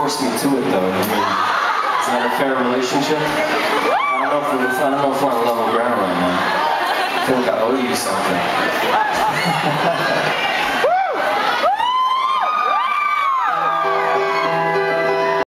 forced me to it, though. I mean, is that a fair relationship? I don't know if we're on level ground right now. I feel like I owe you something.